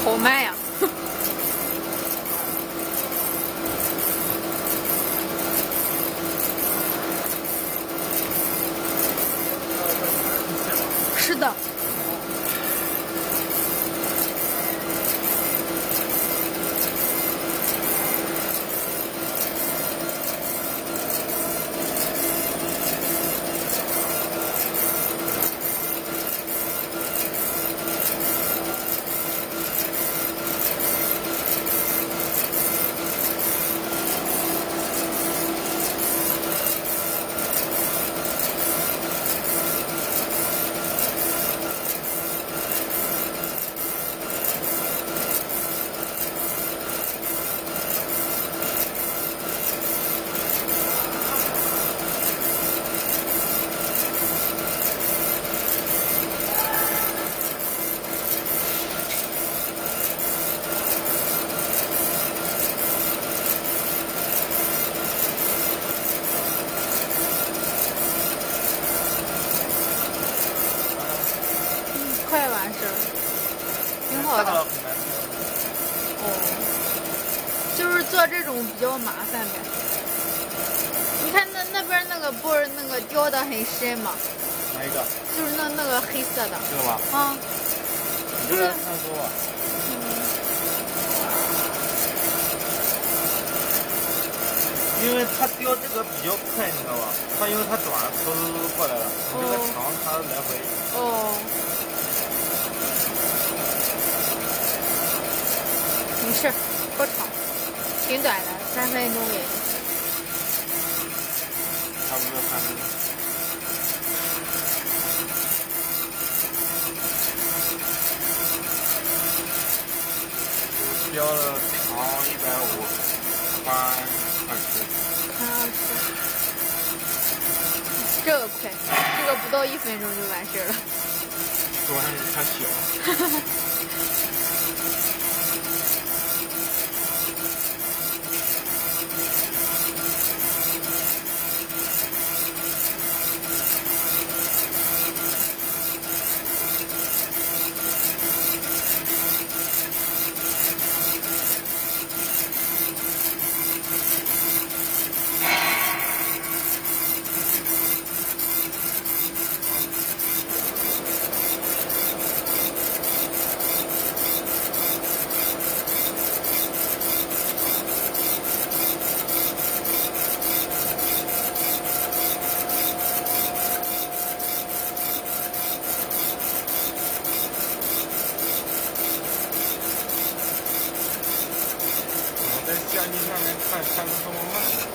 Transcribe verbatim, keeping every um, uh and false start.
好慢呀！是的。快完事儿，挺好的。哦，就是做这种比较麻烦呗。你看那那边那个不是那个雕的很深吗？ 哪一个？ 就是那那个黑色的。 这个吧？ 啊。 你这个看多啊。 嗯。 因为它雕这个比较快，你知道吧？它因为它短，嗖嗖嗖过来了。你这个长，它来回。 哦。没事，不长，挺短的，三分钟也。 差不多三分钟。标了长一百五，宽二十。 宽二十。这个快，这个不到一分钟就完事了。 主要是它小。在相机上面看看的这么慢。